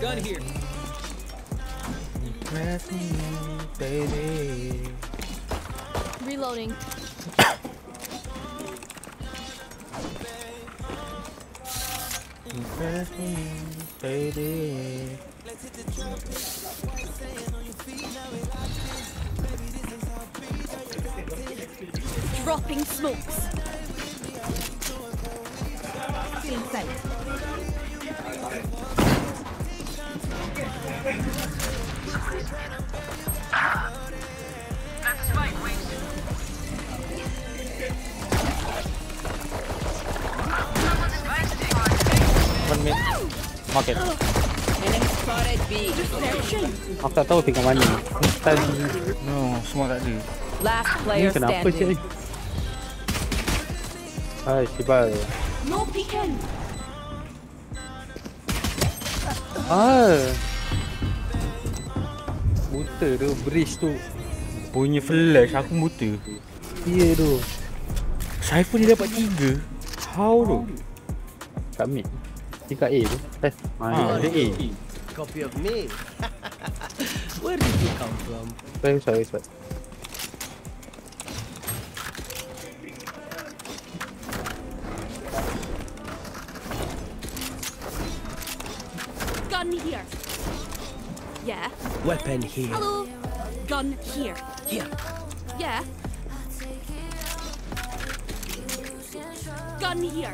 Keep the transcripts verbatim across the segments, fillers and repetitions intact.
Gun here. Impress me, baby. Reloading. Impress me, baby. Dropping smokes. Feeling safe. That's spike, wings. One minute. Market. Enemy spotted B. Aku tak tahu tinggal mana. Tadi. No, semua tak ada. Last Ni player kenapa standing. je? Hai, Shibal. No peeking. Ah. Buta tu, bridge tu. Punya flash, aku buta. Dia tu. Cypher dia dapat tiga. How tu? Kat mid. Dia kat A tu. Eh, ah, dia A. Copy of me. Where did you come from? Sorry, sorry, sorry. Gun here. Yeah. Weapon here. Hello. Gun here. Here. Yeah. Gun here.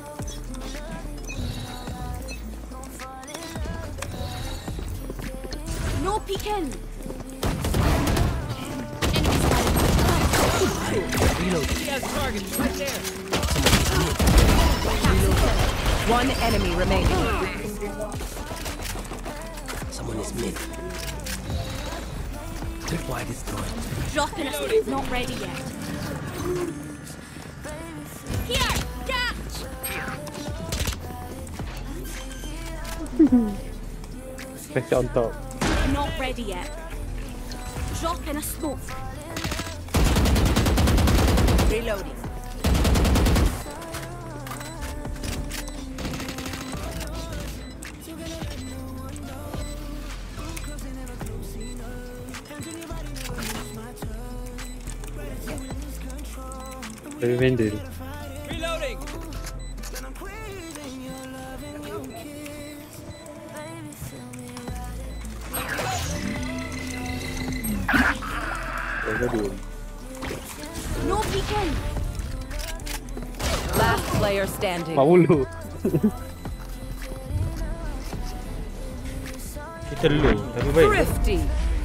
No peeking. Enemy spotted. Reload. He has target right there. One enemy remaining. Someone is mid. Look wide is going. Dropping a smoke. Not ready yet. Here. Catch. Press it on top. Not ready yet. Drop in a smoke. Reloading. Dari vendor. Reloading. Oh, dua. No peeking. Last player standing. Mak bulu. Kita low, tapi baik. Thrifty.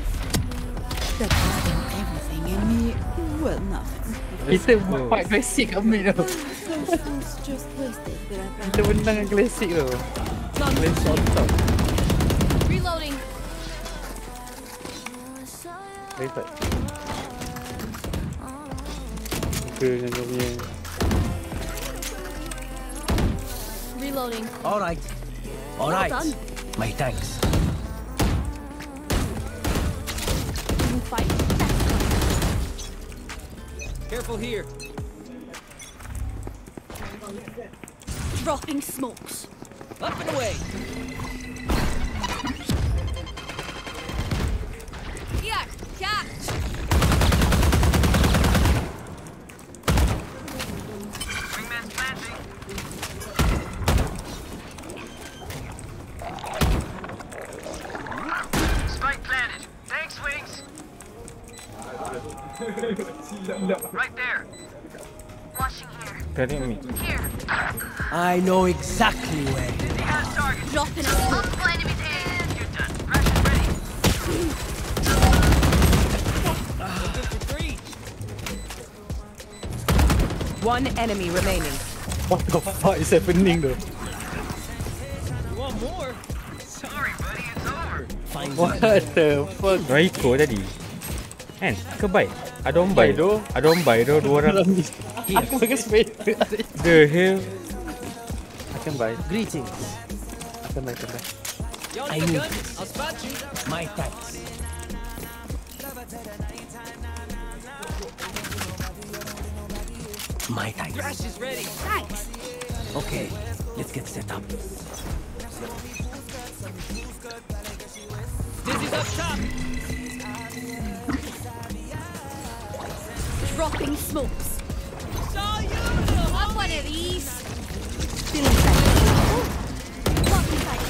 Everything in me, well, nothing. Kita fight klasik kat mid tau. It's just wasted that I Kita menang dengan klasik tau. Klasik on top. Reloading. Baik tak? Muka dengan kau punya. Reloading. All right. All Well right. done. My thanks. You fight. Careful here. Dropping smokes. Up and away. Here. Catch. Wingman's planting. Spike planted. Thanks, wings. Right there. Watching here. Cari mid. Here. I know exactly where. He has target. Dropping a smoke. Multiple enemies in. You're done. Rush is ready. Three. One enemy remaining. What the fuck is happening though? You want more? Sorry, buddy. It's over. Fine. What the fuck? Raiko tadi. Kan? Ke buy? Ada orang buy tu. Ada orang buy tu. Dua orang. Aku pakai spade. The hell? I can buy. Greetings. I can buy. I can buy. Y'all I need a need gun? I'll spot you. My thanks. My thanks. Crash is ready. Thanks. Okay, let's get set up. Dizzy's up top. Dropping smokes. Saw you, little Have one of these. Feeling sight. Blocking sight.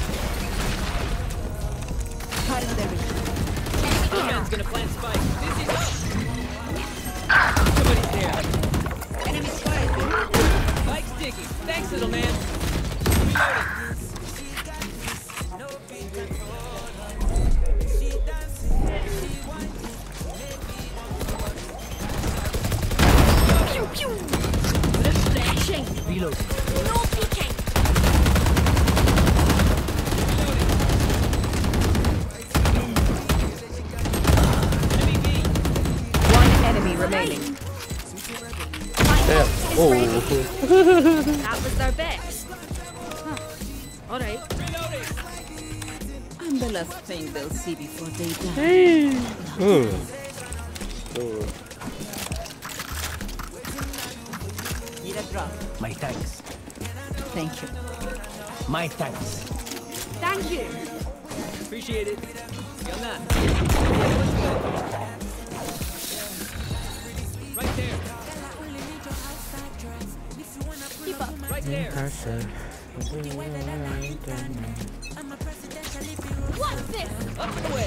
Cutting their vision. Wingman's gonna plant spike. Dizzy's up. Somebody's there. Enemy spotted. Spike's sticky. Thanks, little man. Reloading. Pew pew. Refreshing. Reload. No peeking. Enemy B. One enemy remaining. Damn. Oh. That was their best. Huh. All right. Reloading. I'm the last thing they'll see before they die. Oh. Oh. Need a drop. My thanks. Thank you. My thanks. Thank you. Appreciate it. You're not. Right there. Keep up. Right there. What's this? Up and away.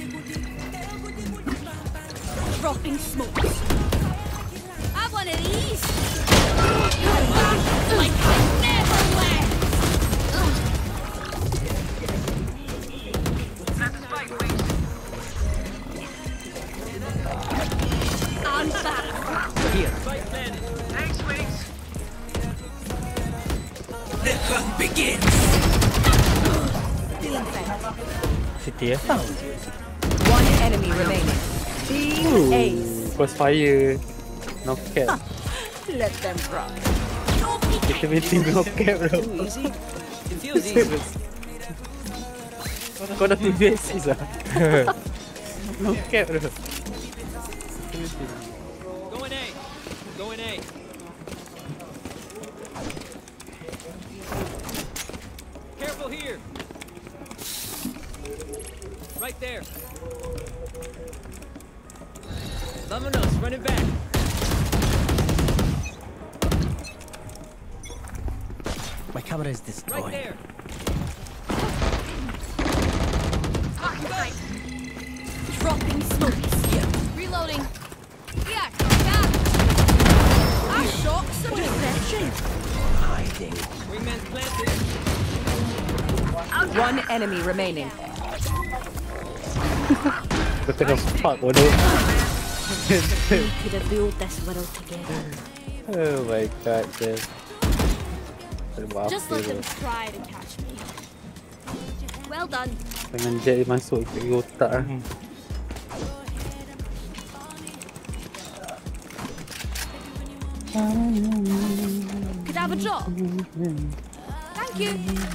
Dropping smokes. Have one of these. Like I never left. I'm back. Here. Spike planted. Thanks, Wings. The hunt begins. Feeling sight. City eh? One enemy remaining. Team Ace. Crossfire. Knock cap. Let them rock. No peeking. Kita meeting knock cap bro. Too easy. It feels easy. Kau dah tujuh assist lah. Knock cap bro. Going A. Going A. Careful here. Right there. Vamonos, running back. My camera is destroyed. Right there. Dropping smokes. Reloading. Yeah, back. I shot some refreshing. Hiding. Wingman's planted. One enemy remaining. What the fuck bodoh. We could have built this world together. Oh my god, Jeff. Tak ada buat Just apa let tu. them try to catch me. Well done. Dengan jet masuk ke otak lah. Could I have a drop? Thank you.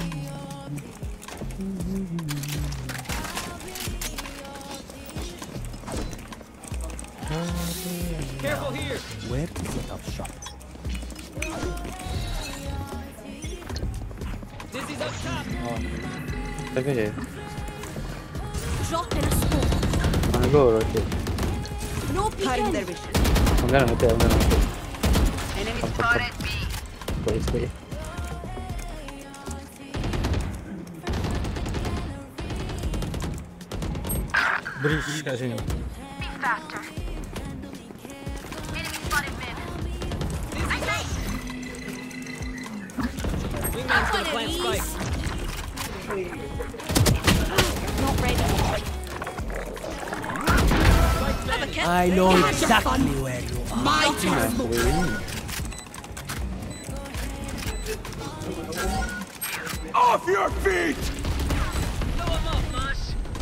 Careful here. Where to set up shop? Dizzy's up top. Tapi je. Drop in a smoke. Mana go rotate. No Cutting their peeking. vision. I'm gonna rotate, I'm gonna rotate. Enemy Come, come, spotted come. B. Wait, wait. Bridge kat sini. Wingman's gonna plant spike. Not ready. Spike planted. I know Catch your exactly fun. where you are. My turn. Off your feet! Blow him up, Mosh.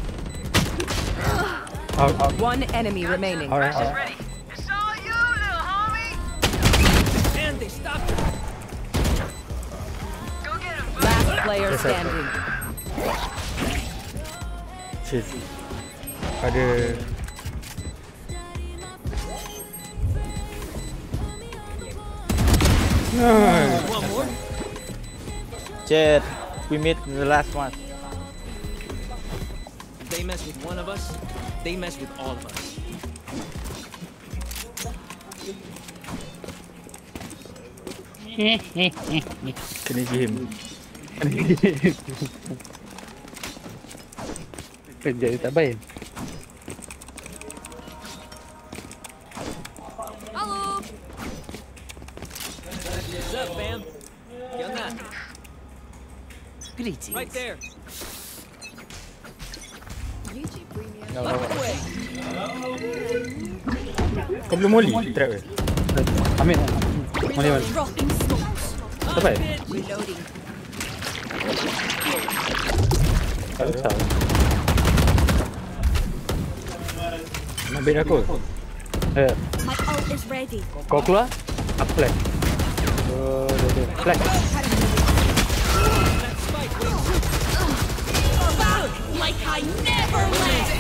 Out, out. One enemy remaining. Alright, alright. Ready. It's all you, little homie. And they stopped him. Go get him. Last player Yes, sir. standing. Shit. Ada. Nice. One more. Jet, we meet the last one. they mess with one of us, they mess with all of us. Kena game. Kena game. Kerja dia tak baik. Hello. What's up, fam? Young up. Greetings. Right there. YouTube premium. Dah, dah, dah. Kau belum molly? Trap ke? Ambil. Molly mana? Dropping smokes. Tak baik? Reloading. Tak besar. Nak bait aku? Eh, My ult is ready. kau keluar? Aku flash. Oh, dia dia. Flash. Like I never left.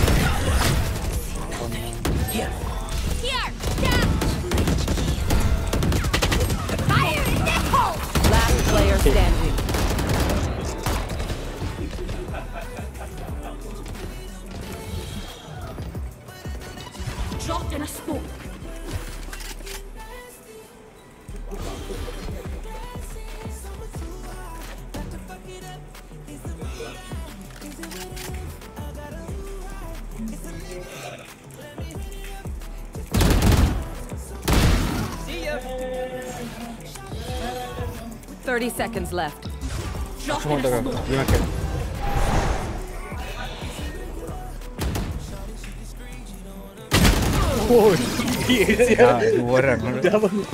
Here. Down. Fire in the hole. Last player standing. Drop in a smoke. See ya. Thirty seconds left. Drop Semua in a tak kau. smoke. Dia makan. Oh, dia ah, dua orang. Dah bangun.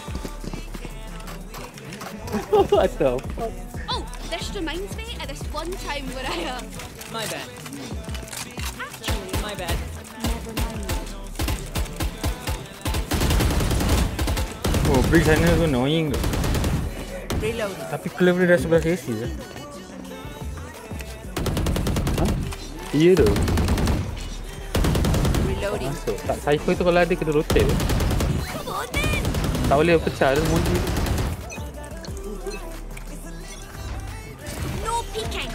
What the fuck? Oh, this reminds me of this one time where I um. My bad. Actually, My bad. never mind. Oh, break sana tu annoying tu. Reloading. Tapi clever dah sebelah sesi je. Ha? Iya tu. Reloading. Masuk. Tak, cypher tu kalau ada kena rotate tu. Come on then. Tak boleh pecah tu mundi. No peeking.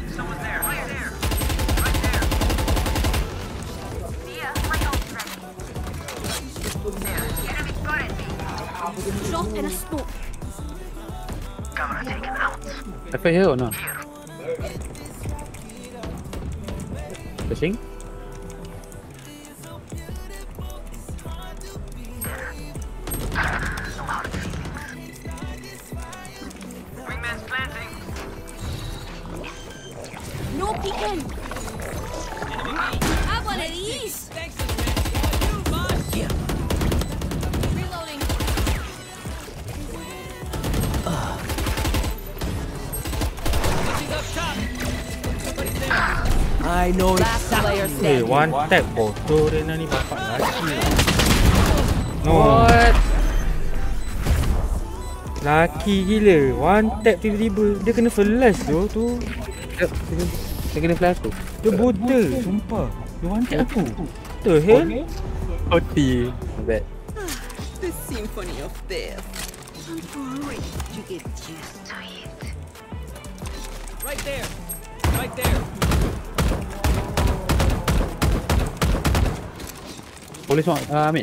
Drop in a smoke. F I here or not? Pushing? No peeking. Have one of these. Thanks, man. You, boss. Yeah. Reloading. She's up top. Somebody's there. I know Last player Eh, standing. one tap bodoh Rena ni bapak laki. No. What? Laki gila. One tap tiba-tiba. Dia kena flash tu. Tu. Dia, dia kena flash tu. Dia buta. Sumpah. Dia one tap aku. The hell? O T. Bad. The symphony of death. You get used to it. Right there. Right there. Boleh semua uh, ambil.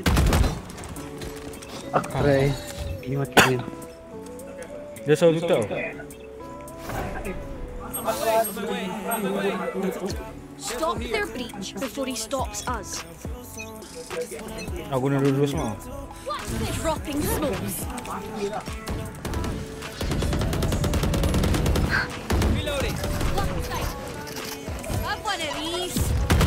Aku try. Ini makin dia. Dia selalu tahu. On my way. On my way. Stop their breach before he stops us. Aku guna dulu semua. What's the dropping smokes? Reloading. What the? Have one of these.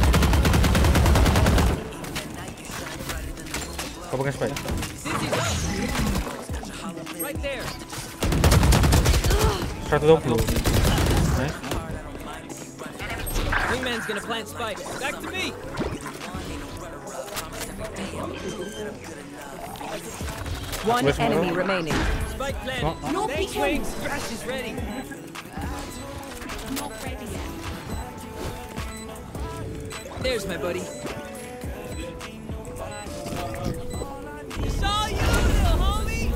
Kau pakai spike. Dizzy's up. Right there. seratus dua puluh. Nice. Wingman's gonna plant spike. Back to me. One Where's my enemy roll? remaining. Spike planted. No Thanks, peeking. Wings. Crash is ready. Not ready yet. There's my buddy. It's all you, little homie.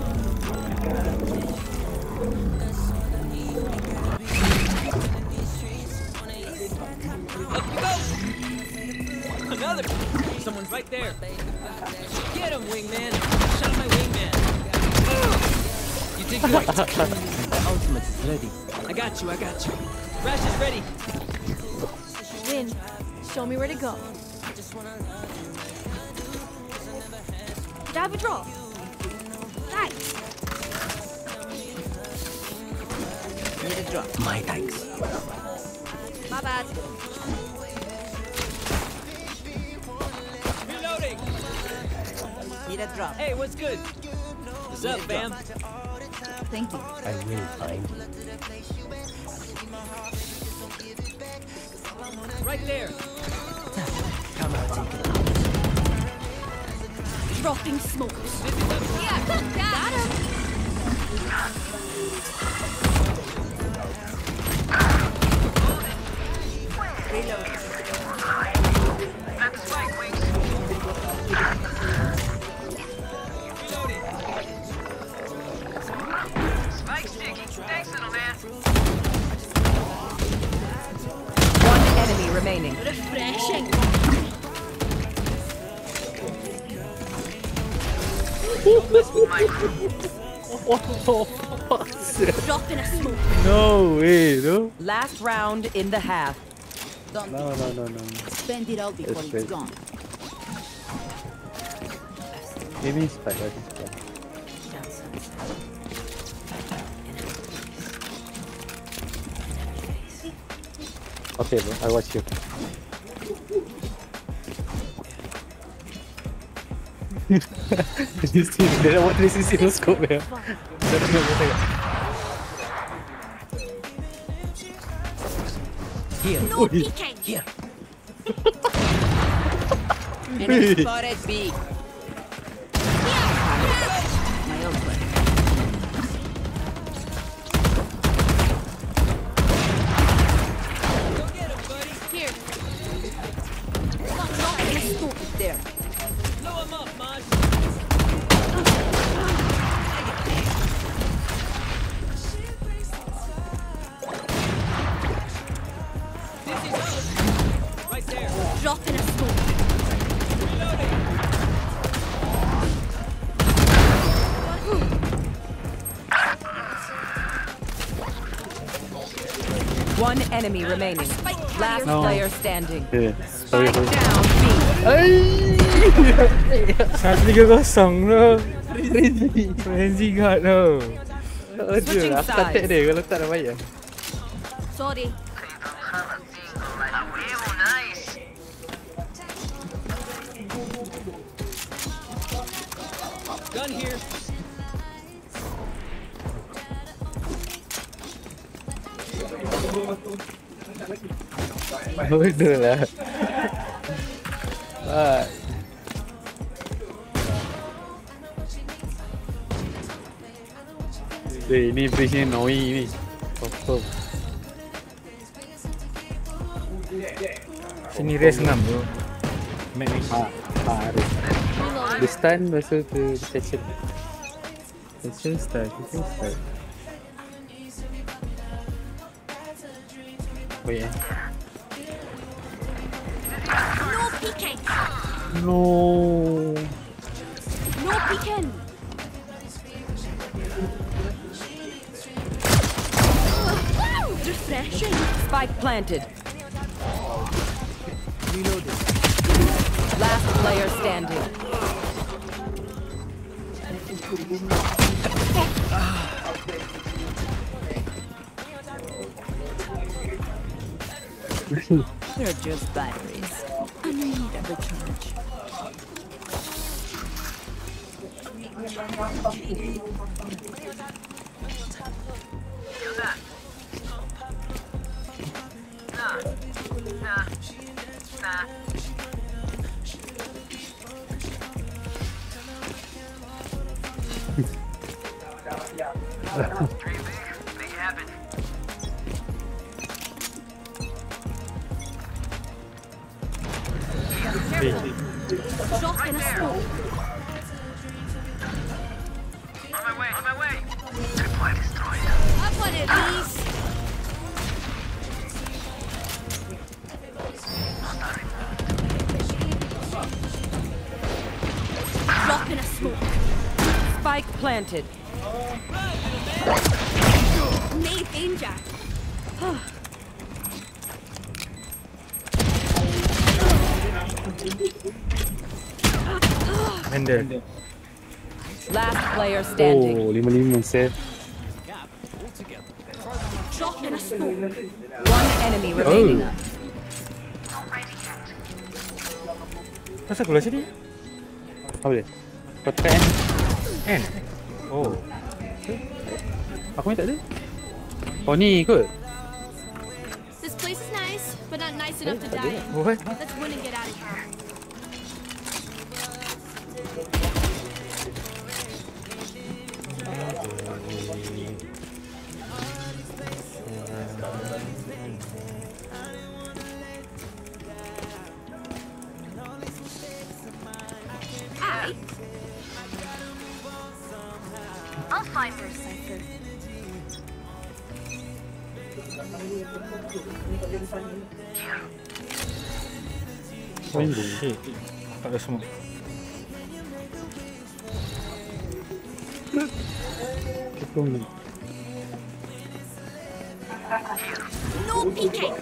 Up you go. there. Get him, wingman. Shot my wingman. You did great. The ultimate is ready. I got you, I got you. Rash is ready. Win. Show me where to go. Did I have a draw? Nice. Need a drop. My thanks. My bad. Reloading. Need a drop. Hey, what's good? What's up, fam? Thank you. I will find you. Right there. Camera taken out. Dropping smokes. Yeah, got him. One enemy remaining. Refreshing. Dropping a smoke. No way, no? Last round in the half. Don't No, no, no, no. spend it all before It's it's great. gone. Give me spike, let me spike. Okay, bro, I watch you. You see, dia nak buat three sixty no scope ya. Saya tengok, saya tengok. Here. No peeking. Here. Enemy spotted B. My old friend. Go get him, buddy. Here. Dropping a smoke. There. Blow him up, Maj. This is us. Right there. Dropping a smoke. One enemy remaining. Last No. player standing. Yeah, sorry, Spike sorry. down B. Satu tiga kosong tu. Frenzy. Frenzy God tu. Aduh, Switching aku tak sides. tag dia kalau tak dah bayar. Sorry. Gun here. Bodoh lah. Ah. Eh, ni bridge ni Noi ni. Confirm. Sini race ngam tu. Mac ni. Ha, ha, race. Dia stun masa tu detection. Detection stun, detection stun. Wait eh. No peeking. No. No peeking. Woo! Refreshing. Spike planted. Last player standing. They're just batteries. I need a recharge. Dropping a smoke. I've one of these. Spike planted. No danger. Handle. Last player standing. Oh, lima lima save. Drop in a smoke. One enemy remaining. Oh. Kenapa aku sini? Apa dia? Kau tekan N? N? Oh. Aku ni tak ada. Oh ni kot. This place is nice, but not nice enough to die in. What? Let's win and get out of here. I. I'll find her cipher. Oh shit. Tak ada smoke. Cukup ni. No peeking.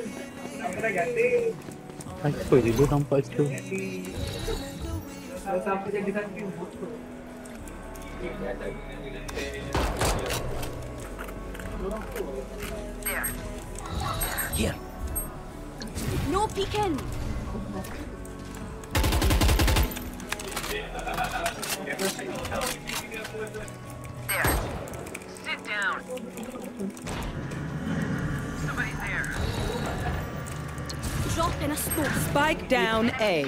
Apa je dia nampak situ. Here. No peeking. Sit down. Somebody's there. Drop in a smoke. Spike down A.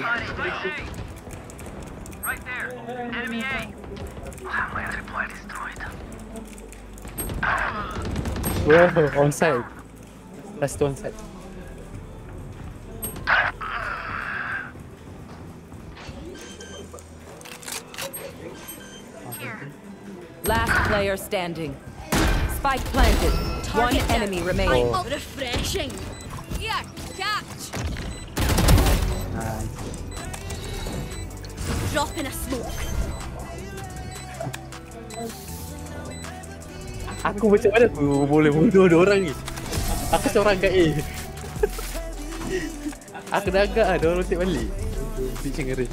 Right there. Enemy A. My supply destroyed. Whoa, on side. Last one side. Last player standing. Spike planted. One Target enemy down. remaining. Oh, refreshing. Here, catch. Nice. Drop in a smoke. Aku macam mana aku boleh bunuh dua orang ni? Aku seorang kat A. Aku dah agak lah, dia orang rotate balik. Bitching ngeri.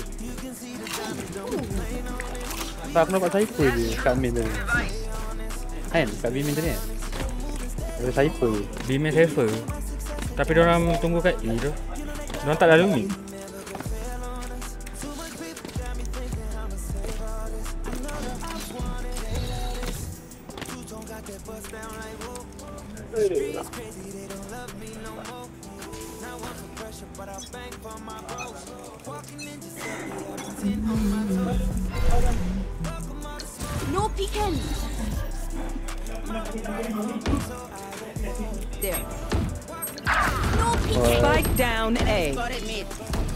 Tak, aku nampak cypher je kat main tadi. Kan? Kat B main tadi kan? Ada cypher. B main cypher. Tapi diorang tunggu kat A tu. Diorang tak lalu ni. No peeking. There. No peeking. Spike down A. Got it, mate.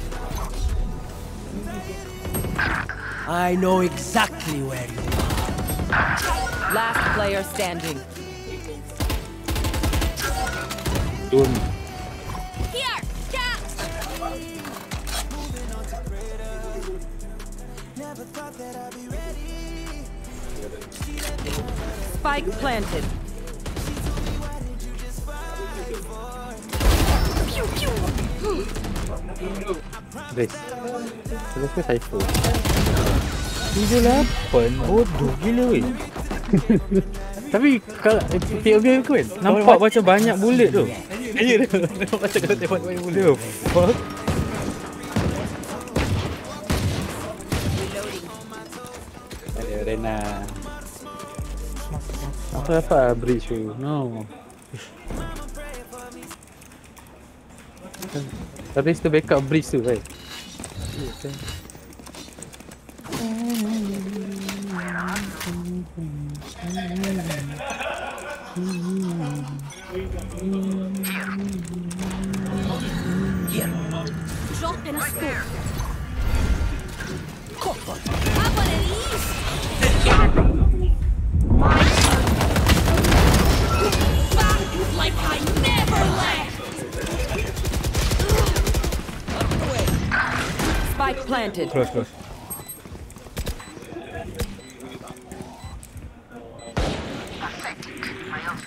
I know exactly where you are. Last player standing. Don't. Here, catch. Spike planted. Pew pew. Brace. Terus ke cypher? tujuh lapan? Bodoh gila weh. Tapi kalau P O V aku kan nampak macam banyak bullet tu. Ya dah. Nampak macam kalau tembak banyak bullet. Fuck. Ada Rena. Apa apa bridge tu? No. Tapi itu backup bridge tu kan. Drop in a smoke. Have one of these. Back like I never left. Spike planted. Close close.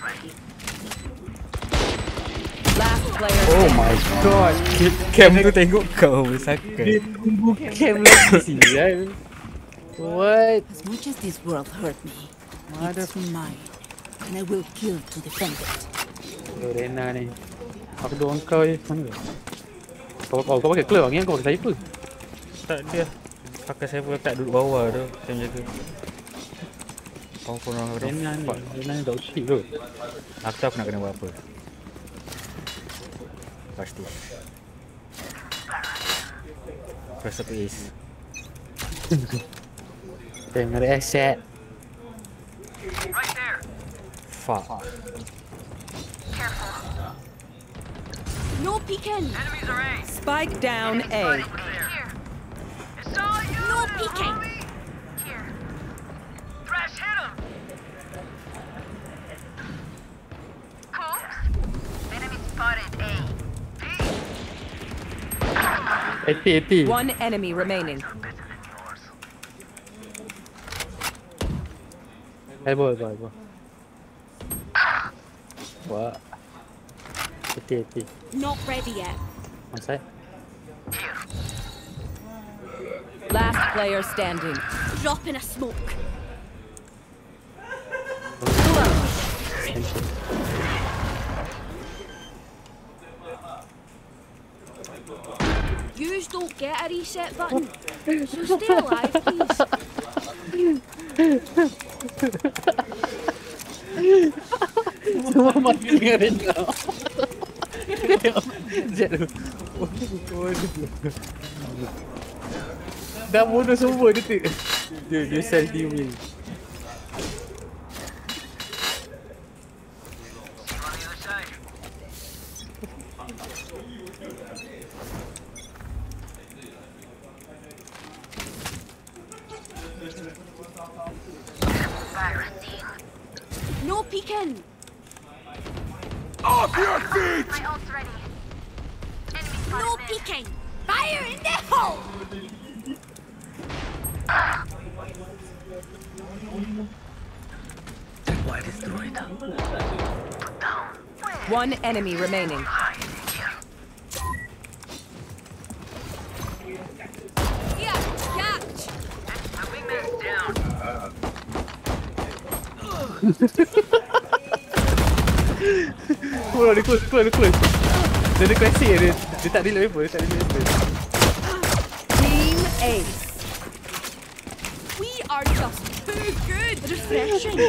Last player Oh standing. my god. Cam tu tengok kau sakit. Dia tunggu cam lagi sial. What? As much as this world hurt me, it's mine, and I will kill to defend it. Oh, Rena ni. Aku doang kau je. Mana? Kau kau kau pakai club lagi kau pakai sniper. Tak dia. Pakai sniper kat duduk bawah tu. Saya jaga. Kau pun orang Rena ni. Rena ni tak ucik tu. Aku tak nak kena buat apa. Pasti. Press up ace. Tengok ada asset. Right there. Fuck. No peeking. Enemies are A. Spike down A. Here. It's all you. No peeking. Here. Thresh, hit him. Coops. Enemy spotted A. eighty eighty. One enemy remaining. Elbow, elbow, elbow. What? eighty eighty. Not ready yet. One side. Last player standing. Drop in a smoke. Yous don't get a reset button, so stay alive, please. Semua mati dengan Rena. Jet tu. Dah bodoh semua dia tu. Dia dia self teaming. On the other side. No peeking. My ult's ready. Enemy No spotted mid. peeking. Fire in the hole. One enemy remaining. Yeah, catch. My wingman's down. Keluar dia close, keluar dia close. Dia ada classic dia. Dia tak delay apa, dia tak delay apa. Team Ace. We are just too good. Refreshing.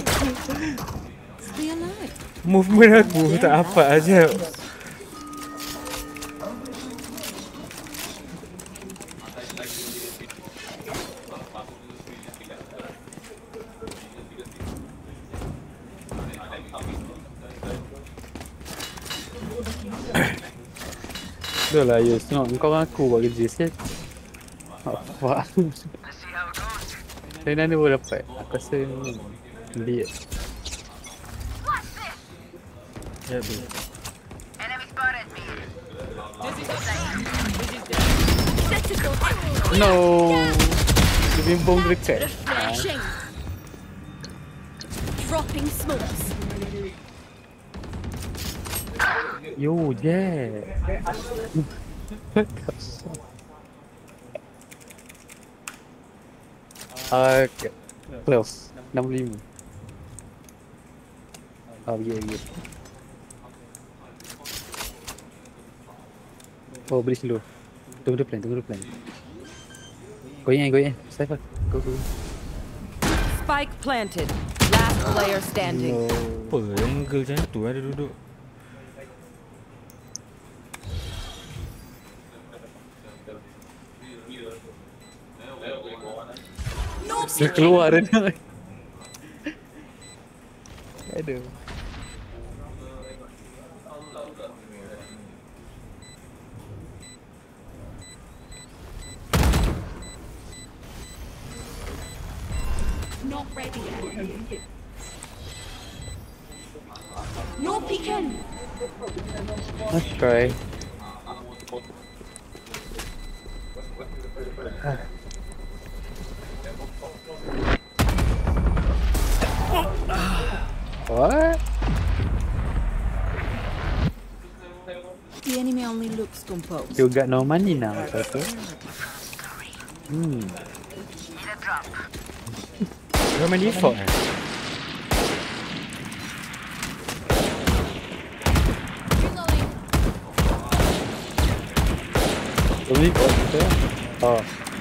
Stay alive. Movement aku tak apa aja. Dah lah Yus, tengok kau dengan aku buat kerja siap. Apa? Let's see how it goes. Rena ni boleh dapat. Aku rasa ni dia. What's this? Ya, B. Enemy spotted me. No. Dia bimbang dekat. Refreshing. Dropping smokes. Yo, yeah. Okay. Close. enam puluh lima. Oh, yeah, yeah. Oh, beri slow. Tunggu dia plan, tunggu dia plan. Go in, go in. Cypher. Go, go. Spike planted. Last player standing. Apa angle macam tu ada duduk. Dia keluar dah. Aduh. Not ready yet. No peeking. Let's try. What? only looks composed. You got no money now, Toto. Hmm. Kau main default eh? Kau main default betul? Oh.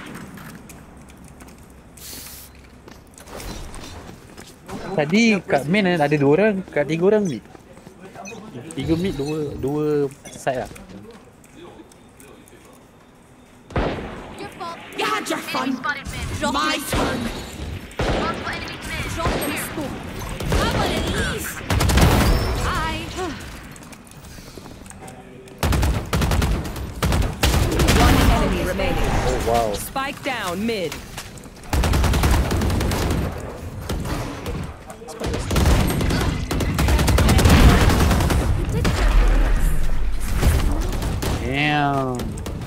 Tadi kat main ada dua orang, kat tiga orang mid. Tiga mid, dua dua side lah. You had your fun. Drop my turn. Drop them smoke. How about at least? I. One enemy remaining. Oh wow. Spike down mid. Damn.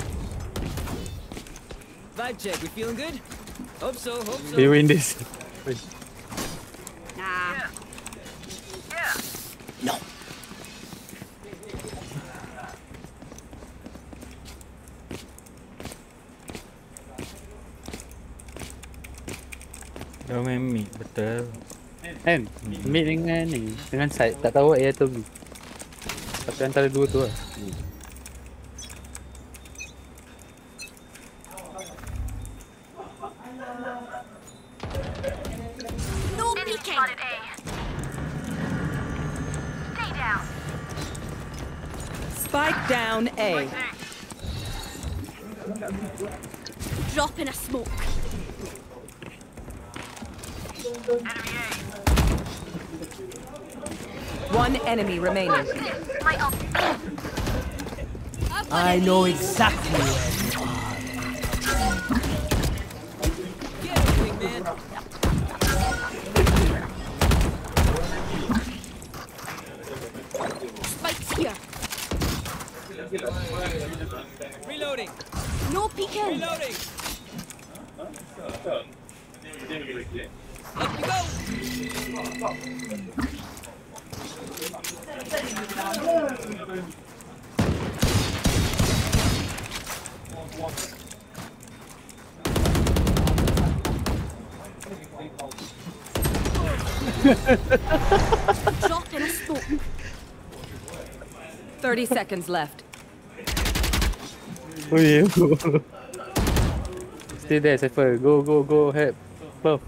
Vibe check, we feeling good? Hope so, hope so. We win this. Nah. No. Kau main mid, betul. Kan? Mid dengan ni, dengan side. Tak tahu A atau B. Tapi antara dua tu lah. No peeking. Stay down. Spike down A. Drop in a smoke. One enemy remaining. My ult. I know exactly where you are. Get him, wingman. Spike's here. Reloading, No peeking. reloading. Up you go. Drop in a smoke. Thirty seconds left. Oh yeah. Stay there, Cypher. Go, go, go, help. Puff.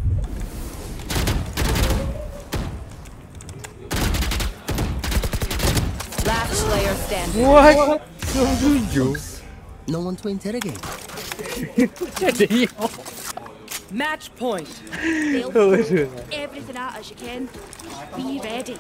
Last player standing. What? Kau tujuh? No one to interrogate. Jadi. Match point. They'll Oh, throw sure. everything at us you can. Be ready.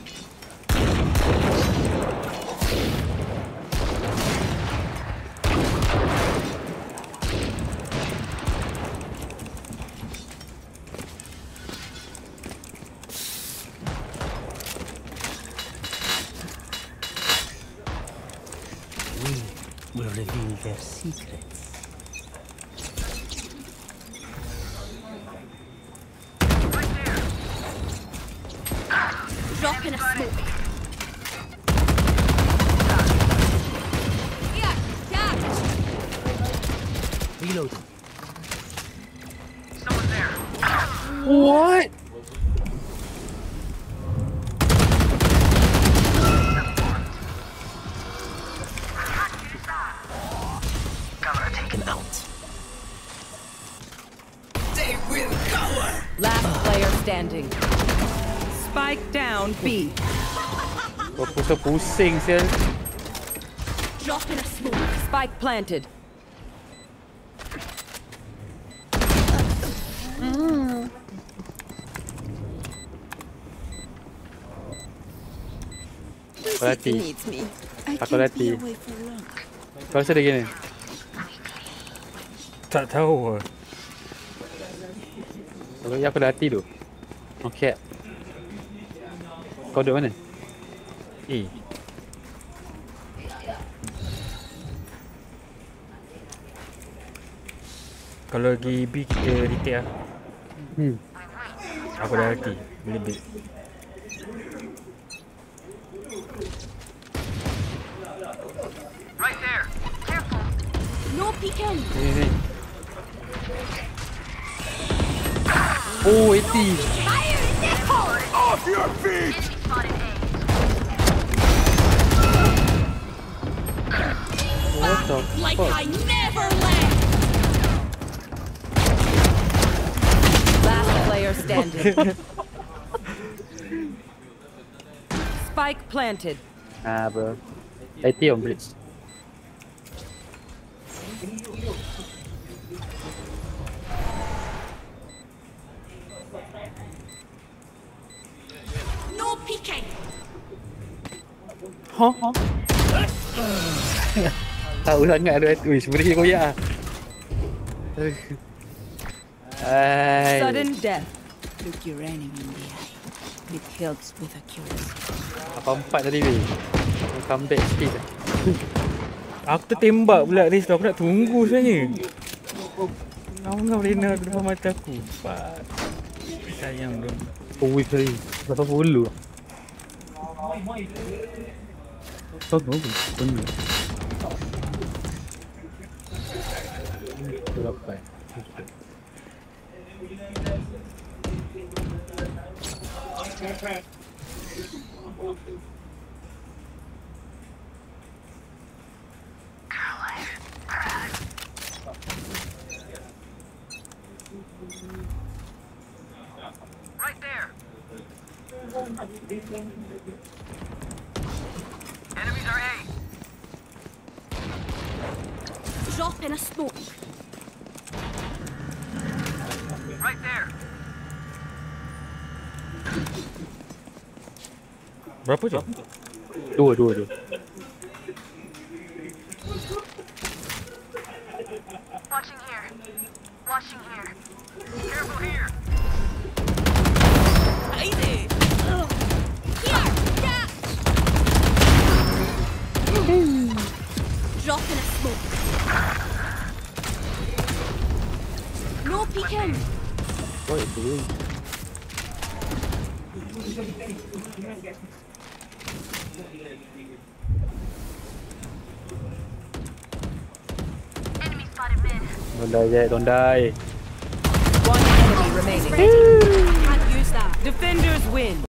Will reveal their secrets. Drop in a smoke. Here, catch. Reloading. What? Taken out. Last player standing. Spike down B. Kau pusing-pusing sial. Drop in a smoke. Spike planted. Kau latih. Needs me. I Aku can't be latih. away for long. Kau rasa dia gini? Tak tahu. Kalau ya aku dah hati tu. Okey. Kau duduk mana? Eh. Kalau pergi B kita retake lah. Hmm. Aku dah hati. Boleh baik. No peeking. Ni ni. Oh, eighty. Fire in the hole. What the Like fuck? I never left. Last player standing. Spike planted. Ah, bro. eighty on bridge. No peeking. Hả? Tahu sangat tu. Ui, sebenarnya koyak. Ai. Sudden death. Look your enemy in the eye. It helps with accuracy. Apa empat tadi weh. Comeback sikit. Aku tertembak pula race tu. Aku nak tunggu sebenarnya. Ngau-ngau Rena depan mata aku. Fuck. Sayang tu. Oh, weh sorry. Berapa puluh? Kau tahu ke? Benar. Berapa? Right there. Enemies are A. Drop in a smoke. Right there. Berapa je? Dua, dua, dua. Watching here. Watching here. Careful here. Here, catch. Drop in a smoke. No peeking. Oh, itu. Enemy spotted mid. Don't die yet, don't die. One enemy remaining. Can't use that. Defenders win.